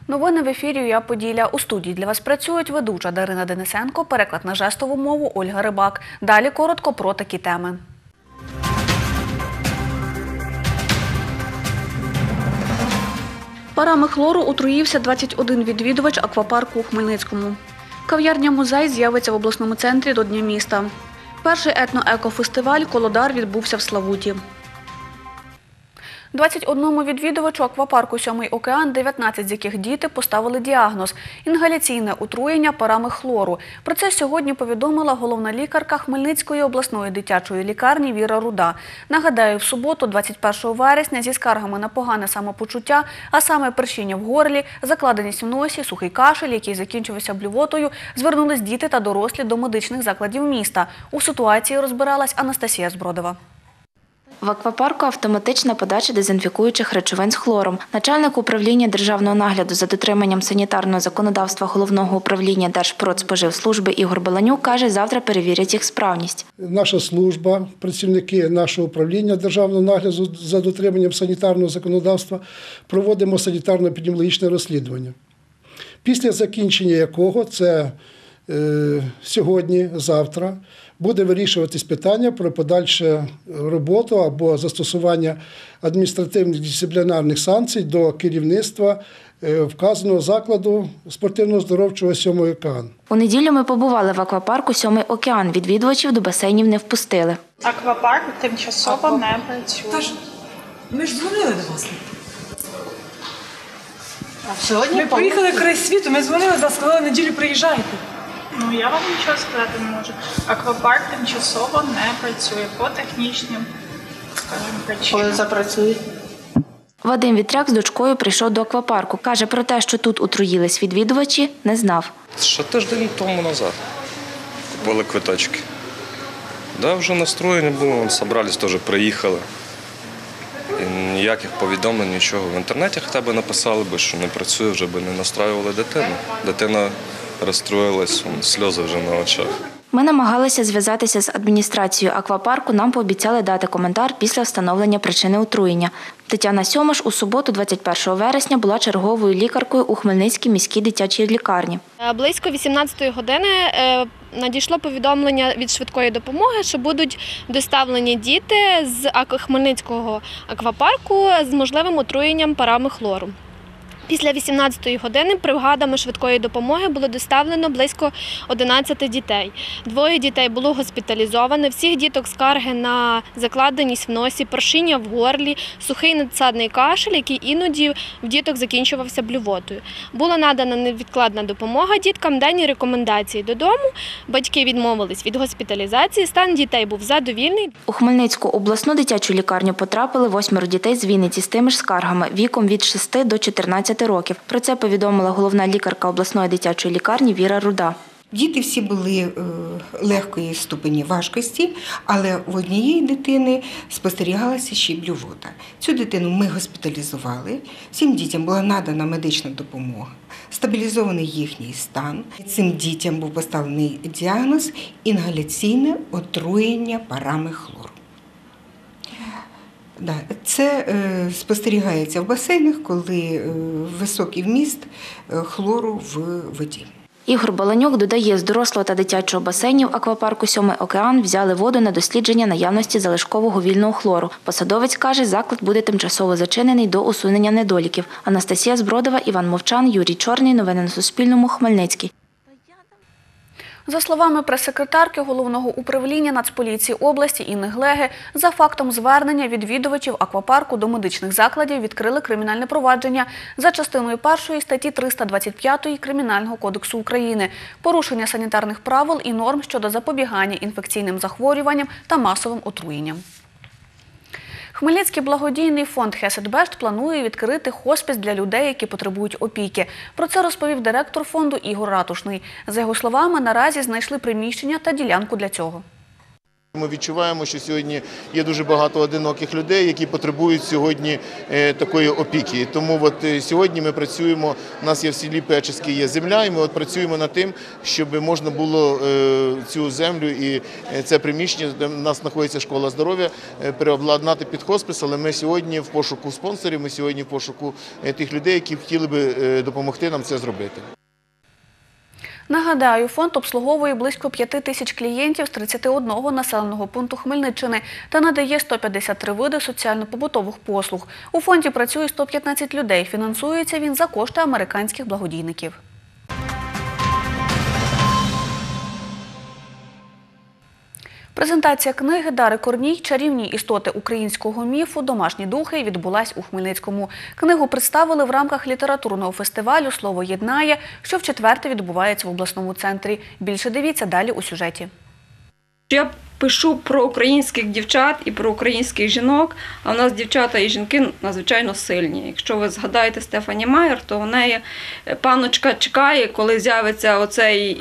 Новини в ефірі «Я Поділля». У студії для вас працюють ведуча Дарина Денисенко, переклад на жестову мову Ольга Рибак. Далі коротко про такі теми. Парами хлору отруївся 21 відвідувач аквапарку у Хмельницькому. Кав'ярня-музей з'явиться в обласному центрі до Дня міста. Перший етно-екофестиваль «Колодар» відбувся в Славуті. 21 відвідувачу аквапарку «Сьомий океан», 19 з яких діти, поставили діагноз – інгаляційне отруєння парами хлору. Про це сьогодні повідомила головна лікарка Хмельницької обласної дитячої лікарні Віра Руда. Нагадаю, в суботу, 21 вересня, зі скаргами на погане самопочуття, а саме першіння в горлі, закладеність в носі, сухий кашель, який закінчився блювотою, звернулись діти та дорослі до медичних закладів міста. У ситуації розбиралась Анастасія Збродова. В аквапарку автоматична подача дезінфікуючих речовин з хлором. Начальник управління державного нагляду за дотриманням санітарного законодавства Головного управління Держпродспоживслужби Ігор Баланюк каже, завтра перевірять їх справність. Наша служба, працівники нашого управління державного нагляду за дотриманням санітарного законодавства проводимо санітарно-епідеміологічне розслідування. Після закінчення якого, це сьогодні, завтра, буде вирішуватись питання про подальшу роботу або застосування адміністративних дисциплінарних санкцій до керівництва вказаного закладу спортивно-здоровчого «Сьомий океан». У неділю ми побували в аквапарку «Сьомий океан». Відвідувачів до басейнів не впустили. Аквапарк тимчасово не працює. Тож, ми ж дзвонили до вас. Ми Поїхали край світу, ми дзвонили до вас, сказали, неділю приїжджайте. Ну, я вам нічого сказати не можу. Аквапарк тимчасово не працює по технічним, скажімо, причинам. Коли запрацює? Вадим Вітряк з дочкою прийшов до аквапарку. Каже, про те, що тут отруїлись відвідувачі, не знав. Ще тиждень тому назад купили квиточки. Да, вже настроєні було, зібрались, теж приїхали. І ніяких повідомлень, нічого. В інтернеті хоча б написали, що не працює, вже б не настраювали дитину. Дитина розстроїлась, сльози вже на очах. Ми намагалися зв'язатися з адміністрацією аквапарку, нам пообіцяли дати коментар після встановлення причини отруєння. Тетяна Сьомаш у суботу, 21 вересня, була черговою лікаркою у Хмельницькій міській дитячій лікарні. Близько 18-ї години надійшло повідомлення від швидкої допомоги, що будуть доставлені діти з Хмельницького аквапарку з можливим отруєнням парами хлору. Після 18-ї години бригадами швидкої допомоги було доставлено близько 11 дітей. 2 дітей було госпіталізовано, всіх діток скарги на закладеність в носі, першіння в горлі, сухий надсадний кашель, який іноді в діток закінчувався блювотою. Була надана невідкладна допомога діткам, дані рекомендації додому. Батьки відмовились від госпіталізації, стан дітей був задовільний. У Хмельницьку обласну дитячу лікарню потрапили 8 дітей з Вінниці з тими ж скаргами віком від 6 до 14 років. Про це повідомила головна лікарка обласної дитячої лікарні Віра Руда. Діти всі були легкої ступені важкості, але в однієї дитини спостерігалася ще й блювота. Цю дитину ми госпіталізували, всім дітям була надана медична допомога, стабілізований їхній стан. Цим дітям був поставлений діагноз інгаляційне отруєння парами хлору. Це спостерігається в басейнах, коли високий вміст хлору в воді. Ігор Баланюк додає, з дорослого та дитячого басейнів аквапарку «Сьомий океан» взяли воду на дослідження наявності залишкового вільного хлору. Посадовець каже, заклад буде тимчасово зачинений до усунення недоліків. Анастасія Збродова, Іван Мовчан, Юрій Чорний. Новини на Суспільному. Хмельницький. За словами прес-секретарки Головного управління Нацполіції області Інни Глеги, за фактом звернення відвідувачів аквапарку до медичних закладів відкрили кримінальне провадження за частиною 1 статті 325 Кримінального кодексу України «Порушення санітарних правил і норм щодо запобігання інфекційним захворюванням та масовим отруєнням». Хмельницький благодійний фонд «Хесед-Бешт» планує відкрити хоспіс для людей, які потребують опіки. Про це розповів директор фонду Ігор Ратушний. За його словами, наразі знайшли приміщення та ділянку для цього. Ми відчуваємо, що сьогодні є дуже багато одиноких людей, які потребують сьогодні такої опіки. Тому сьогодні ми працюємо, у нас є в селі Печеське є земля, і ми працюємо над тим, щоб можна було цю землю і це приміщення, де в нас знаходиться школа здоров'я, переобладнати під хоспис, але ми сьогодні в пошуку спонсорів, ми сьогодні в пошуку тих людей, які хотіли би допомогти нам це зробити. Нагадаю, фонд обслуговує близько 5 тисяч клієнтів з 31 населеного пункту Хмельниччини та надає 153 види соціально-побутових послуг. У фонді працює 115 людей. Фінансується він за кошти американських благодійників. Презентація книги Дари Корній «Чарівні істоти українського міфу. Домашні духи» відбулась у Хмельницькому. Книгу представили в рамках літературного фестивалю «Слово єднає», що вчетверте відбувається в обласному центрі. Більше дивіться далі у сюжеті. Я пишу про українських дівчат і про українських жінок, а в нас дівчата і жінки надзвичайно сильні. Якщо ви згадаєте Стефані Майер, то у неї панночка чекає, коли з'явиться оцей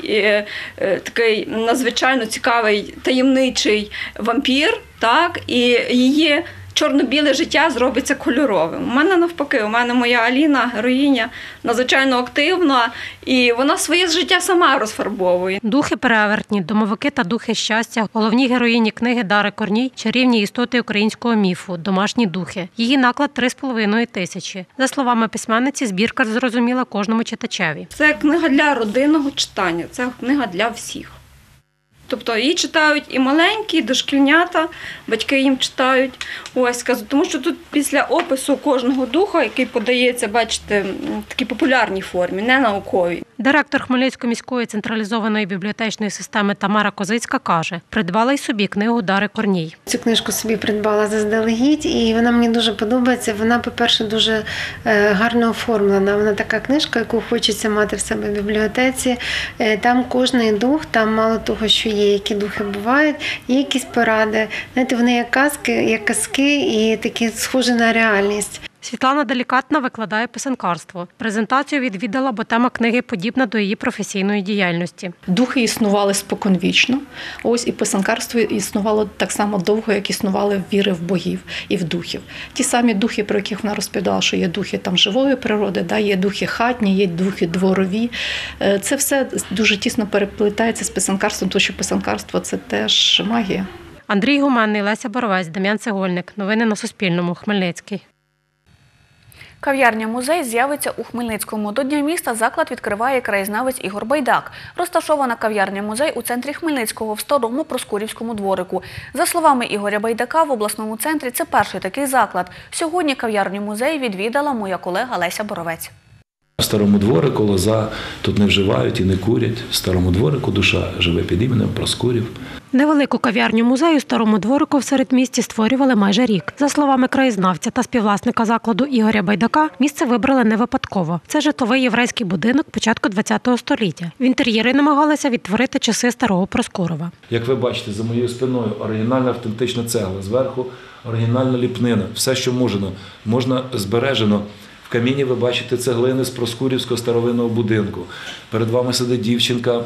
такий надзвичайно цікавий таємничий вампір, так, і її чорно-біле життя зробиться кольоровим. У мене навпаки, у мене моя Аліна, героїня, надзвичайно активна, і вона своє життя сама розфарбовує. Духи перевертні, домовики та духи щастя – головні героїні книги Дари Корній «Чарівні істоти українського міфу. Домашні духи». Її наклад 3,5 тисячі. За словами письменниці, збірка зрозуміла кожному читачеві. Це книга для родинного читання, це книга для всіх. Тобто її читають і маленькі, і дошкільнята, батьки їм читають. Ось, тому що тут після опису кожного духа, який подається, бачите, в такій популярній формі, не науковій. Директор Хмельницької міської централізованої бібліотечної системи Тамара Козицька каже, придбала й собі книгу Дари Корній. Цю книжку собі придбала заздалегідь, і вона мені дуже подобається. Вона, по-перше, дуже гарно оформлена. Вона така книжка, яку хочеться мати в себе в бібліотеці. Там кожний дух, там мало того, що є, які духи бувають, є якісь поради. Знаєте, вони як казки і такі схожі на реальність. Світлана Делікатна викладає писанкарство. Презентацію відвідала, бо тема книги подібна до її професійної діяльності. Духи існували споконвічно. Ось і писанкарство існувало так само довго, як існували віри в богів і в духів. Ті самі духи, про яких вона розповідала, що є духи там живої природи, є духи хатні, є духи дворові. Це все дуже тісно переплетається з писанкарством, тому що писанкарство – це теж магія. Андрій Гуменний, Леся Боровець, Дем'ян Цегольник. Новини на Суспільному. Хмельницький. Кав'ярня-музей з'явиться у Хмельницькому. До Дня міста заклад відкриває краєзнавець Ігор Байдак. Розташована кав'ярня-музей у центрі Хмельницького в старому Проскурівському дворику. За словами Ігоря Байдака, в обласному центрі це перший такий заклад. Сьогодні кав'ярню-музей відвідала моя колега Леся Боровець. В старому дворику лоза тут не вживають і не курять. В старому дворику душа живе під іменем Проскурів. Невелику кав'ярню-музей у старому дворику в середмісті створювали майже рік. За словами краєзнавця та співвласника закладу Ігоря Байдака, місце вибрали не випадково. Це житловий єврейський будинок початку ХХ століття. В інтер'єрі намагалися відтворити часи старого Проскурова. Як ви бачите, за моєю спиною оригінальна автентична цегла, зверху оригінальна ліпнина. Все, що можна збережено. В каміні ви бачите цеглини з Проскурівського старовинного будинку. Перед вами сидить дівчинка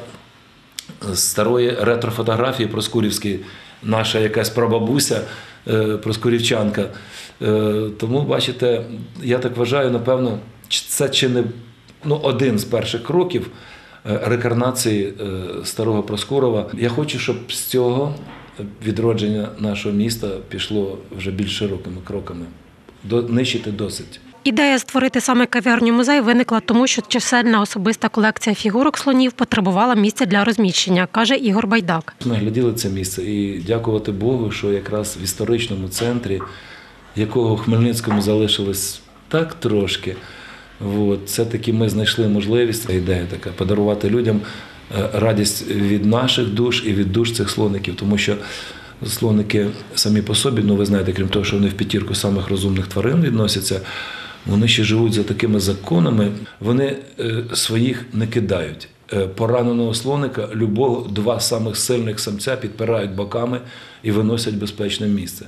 з старої ретрофотографії Проскурівської, наша якась прабабуся, проскурівчанка. Тому, бачите, я так вважаю, напевно, це чи не один з перших кроків реінкарнації старого Проскурова. Я хочу, щоб з цього відродження нашого міста пішло вже більш широкими кроками. Нищити досить. Ідея створити саме кав'ярню-музей виникла тому, що чисельна особиста колекція фігурок слонів потребувала місця для розміщення, каже Ігор Байдак. Ми гляділи це місце і дякувати Богу, що якраз в історичному центрі, якого в Хмельницькому залишилось так трошки, все-таки ми знайшли можливість, ідея така, подарувати людям радість від наших душ і від душ цих слоників, тому що слоники самі по собі, ви знаєте, крім того, що вони в п'ятірку самих розумних тварин відносяться, вони ще живуть за такими законами, вони своїх не кидають. Пораненого слоника любого два самих сильних самця підпирають боками і виносять в безпечне місце.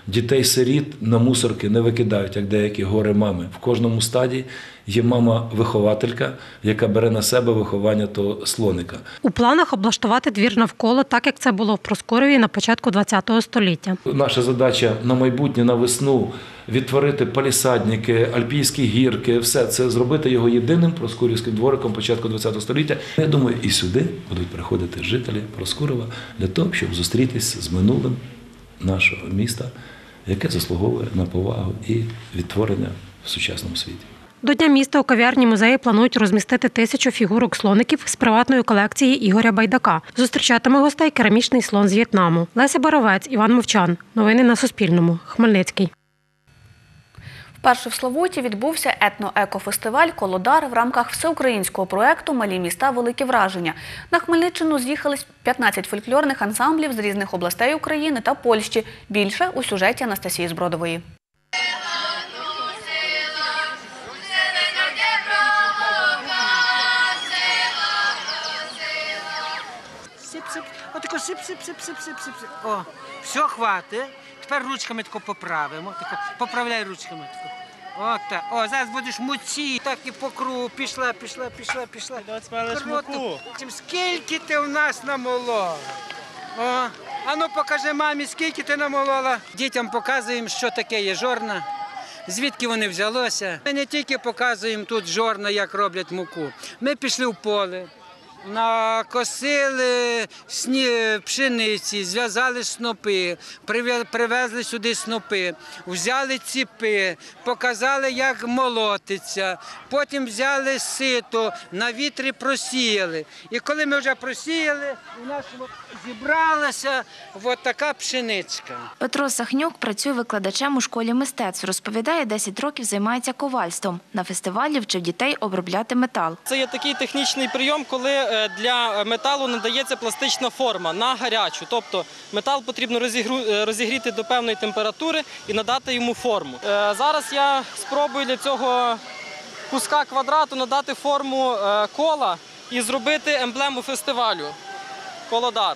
Дітей-сиріт на мусорки не викидають, як деякі горе-мами. В кожному стаді є мама-вихователька, яка бере на себе виховання того слоника. У планах облаштувати двір навколо, так як це було в Проскурові на початку ХХ століття. Наша задача на майбутнє, на весну відтворити палісадники, альпійські гірки, все це зробити його єдиним проскурівським двориком початку ХХ століття. Я думаю, і сюди будуть приходити жителі Проскурова для того, щоб зустрітися з минулим нашого міста, яке заслуговує на повагу і відтворення в сучасному світі. До Дня міста у кав'ярні музеї планують розмістити 1000 фігурок слоників з приватної колекції Ігоря Байдака. Зустрічатиме гостей керамічний слон з В'єтнаму. Леся Боровець, Іван Мовчан. Новини на Суспільному. Хмельницький. Вперше в Славуті відбувся етно-екофестиваль «Колодар» в рамках всеукраїнського проєкту «Малі міста. Великі враження». На Хмельниччину з'їхались 15 фольклорних ансамблів з різних областей України та Польщі. Більше у сюжеті Анастасії Збродової. Сип-сип, отако сип-сип-сип-сип-сип-сип. О, все, хватить. Тепер ручками тако поправимо. Тако, поправляй ручками. Тако. От так. О, зараз будеш муці. Так і по кругу. Пішла. Круто. Скільки ти в нас намолола? О, а ну покажи мамі, скільки ти намолола. Дітям показуємо, що таке є жорна. Звідки вони взялося. Ми не тільки показуємо тут жорна, як роблять муку. Ми пішли в поле. Накосили пшениці, зв'язали снопи, привезли сюди снопи, взяли ціпи, показали, як молотиться, потім взяли сито, на вітрі просіяли. І коли ми вже просіяли, у нас зібралася от така пшеничка. Петро Сахнюк працює викладачем у школі мистецтв. Розповідає, 10 років займається ковальством. На фестивалі вчив дітей обробляти метал. Це є такий технічний прийом, коли для металу надається пластична форма на гарячу. Тобто метал потрібно розігріти до певної температури і надати йому форму. Зараз я спробую для цього куска квадрату надати форму кола і зробити емблему фестивалю – «Колодар».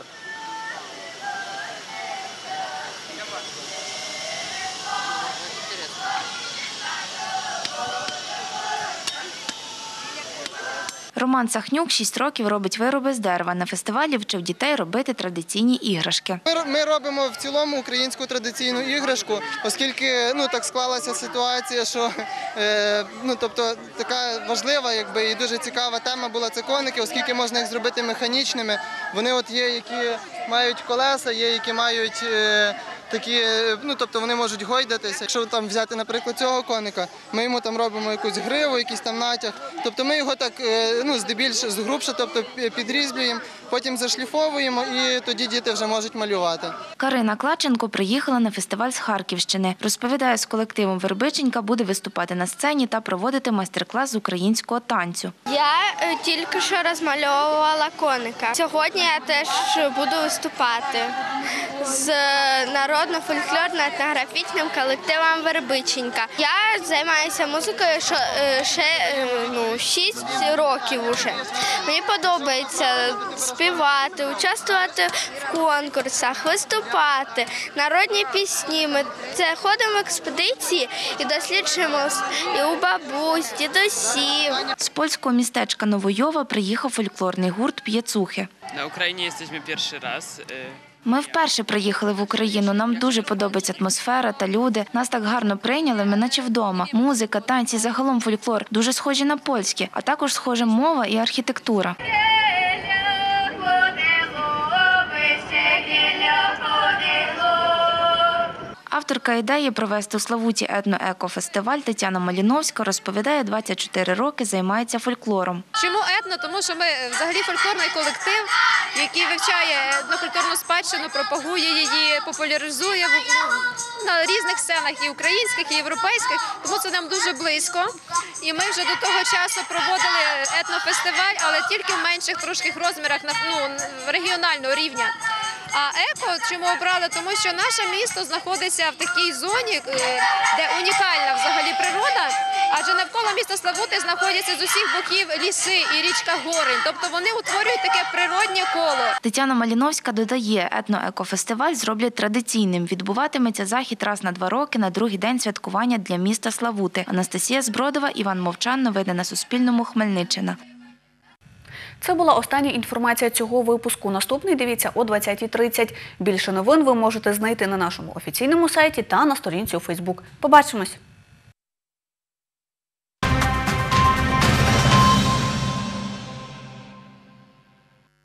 Роман Сахнюк 6 років робить вироби з дерева. На фестивалі вчив дітей робити традиційні іграшки. Ми робимо в цілому українську традиційну іграшку, оскільки так склалася ситуація, що тобто така важлива і дуже цікава тема була це коники, оскільки можна їх зробити механічними. Вони є, які мають колеса, є, які мають такі, тобто вони можуть гойдатися. Якщо там взяти, наприклад, цього коника, ми йому там робимо якусь гриву, якийсь там натяг. Тобто ми його так, здебільшого згрубше, тобто підрізблюємо, потім зашліфовуємо і тоді діти вже можуть малювати. Карина Клаченко приїхала на фестиваль з Харківщини. Розповідає, з колективом Вербиченька буде виступати на сцені та проводити майстер-клас з українського танцю. Я тільки що розмальовувала коника. Сьогодні я теж буду виступати з народно-фольклорно-етнографічним колективом Вербиченька. Я займаюся музикою ще 6 років уже. Мені подобається співати, участвувати в конкурсах, виступати, народні пісні. Ми ходимо в експедиції і досліджуємо і у бабусь, дідусів. З польського містечка Новойова приїхав фольклорний гурт «П'єцухи». На Україні jesteśmy перший раз. Ми вперше приїхали в Україну, нам дуже подобається атмосфера та люди. Нас так гарно прийняли, ми наче вдома. Музика, танці, загалом фольклор дуже схожі на польські, а також схожа мова і архітектура. Авторка ідеї провести у Славуті етно-екофестиваль Тетяна Маліновська розповідає, 24 роки займається фольклором. Чому етно? Тому що ми взагалі фольклорний колектив, який вивчає етнокультурну спадщину, пропагує її, популяризує на різних сценах, і українських, і європейських, тому це нам дуже близько. І ми вже до того часу проводили етнофестиваль, але тільки в менших трошки розмірах регіонального рівня. А еко чому обрали? Тому що наше місто знаходиться в такій зоні, де унікальна взагалі природа, адже навколо міста Славути знаходяться з усіх боків ліси і річка Горинь. Тобто вони утворюють таке природнє коло. Тетяна Маліновська додає, етноекофестиваль зроблять традиційним. Відбуватиметься захід раз на 2 роки на другий день святкування для міста Славути. Анастасія Збродова, Іван Мовчан. Новини на Суспільному. Хмельниччина. Це була остання інформація цього випуску. Наступний дивіться о 20:30. Більше новин ви можете знайти на нашому офіційному сайті та на сторінці у Фейсбук. Побачимось!